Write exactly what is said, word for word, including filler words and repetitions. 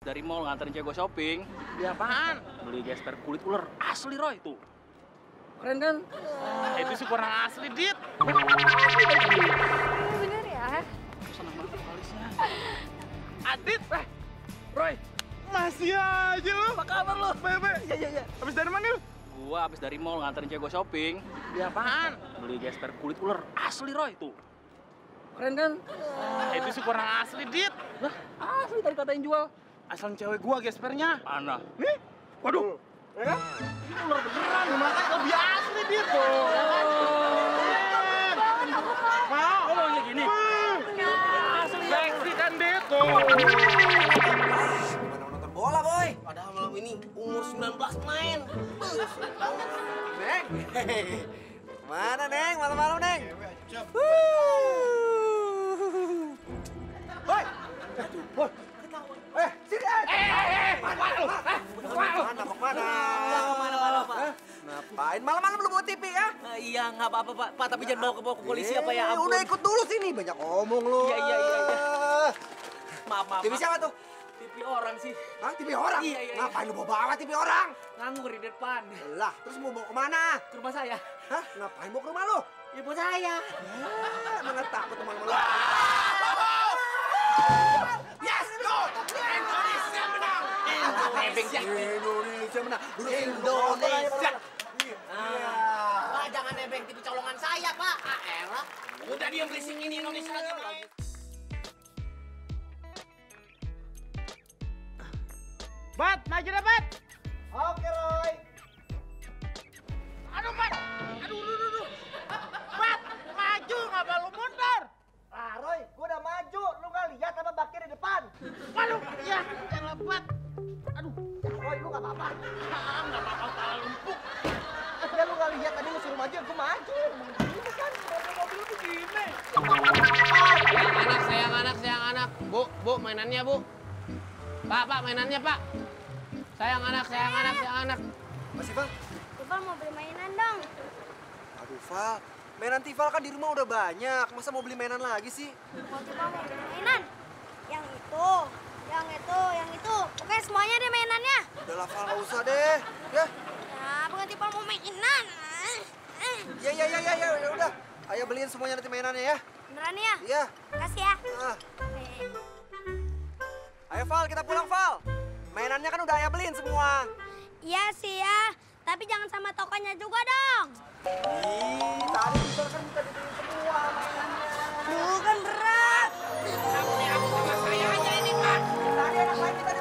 dari mall nganterin cewek gue shopping. Beli apaan? Beli gesper kulit ular asli, Roy, tuh. Keren kan? Ah, itu sih kurang asli, Dit. Bener ya? Seneng banget alisnya. Adit, Eh, Roy, masih aja lu. apa kabar lo? Bebe, Iya, iya, iya. habis dari mana lu? Gua abis dari mall nganterin cewek gue shopping. Beli apaan? Beli gesper kulit ular asli, Roy, tuh. Keren kan? Ah, itu sih kurang asli, Dit. Lah, asli tadi katain jual. Asal cewek gua gespernya. Mana? Nih, waduh. Ya kan? Ini ular beneran, makanya lebih asli, Dit. Tuh. Mau? Oh, maunya gini? Asli, seksi kan, Dit. Tuh. Gimana mau nonton bola, boy? Padahal malam ini umur sembilan belas main. Neng, mana Neng? Malam-malam, Neng? Boy! Boy! Eh, sini! Eh, eh, eh! Mana lu? Eh, mana? Mau kemana? Mana-mana, Pak. Hah? Ngapain? Malam-malam lu bawa T V ya? Ah, iya, nggak apa-apa, Pak. Pak, tapi jangan bawa ke bawa ke polisi apa ya, Eh, ampun. Udah ikut dulu sini, banyak omong lu. Iya, iya, iya, iya. Maaf, maaf. T V Pak. siapa tuh? T V orang sih. Hah, T V orang? Iya, iya, iya. Ngapain lu bawa bawa T V orang? Nganggur di depan. Lah, terus mau bawa kemana? Ke rumah saya. Hah? Ngapain mau ke rumah lu? Ibu saya. Ya, emang nggak takut sama lu. Yes, go! Indonesia menang! Indonesia. Indonesia menang! Indonesia. Ah. Pak, jangan nebeng T V colongan saya, Pak. Ah, elah. Udah diam berisik ini Indonesia lagi main. Bat, maju dah, Bat. Oke, Roy. Aduh, Bat. Aduh, aduh, aduh, aduh. Bat, maju, ngapa lu mundur? Ah, Roy, gua udah maju. Lu nggak lihat apa bakir di depan? Waduh, ya, elah, Bat. Aduh, Roy, lu nggak apa-apa. ah, nggak apa-apa, kepala lumpuk. Ya lu nggak lihat tadi lu suruh maju, gua maju. Emang gini kan, mobil-mobil begini. Sayang anak, sayang anak, sayang anak. Bu, bu, mainannya, Bu. Pak, Pak, mainannya, Pak. Sayang anak, sayang anak, sayang anak. Masih, Val? Tifal mau beli mainan dong. Aduh, Val. Mainan Tifal kan di rumah udah banyak. Masa mau beli mainan lagi sih? Mau Tifal mau beli mainan. Yang itu, yang itu, yang itu. Oke, semuanya deh mainannya. Udah lah, Val, nggak usah deh. Ya, Nah, bukan Tifal mau mainan. Eh, ya, ya, ya, ya, ya, ya udah. Ayo beliin semuanya nanti mainannya ya. Beneran ya? Iya. Kasih ya. Ah. Eh, Ayo, Val, kita pulang, Val. Mainannya kan udah ayah beliin semua. Iya sih ya. Tapi jangan sama tokonya juga dong. Ih, tadi Tifal kan minta dibeliin semua mainannya. Bukan berat. Aku nih, aku sama saya aja ini, Pak. Tadi anak saya minta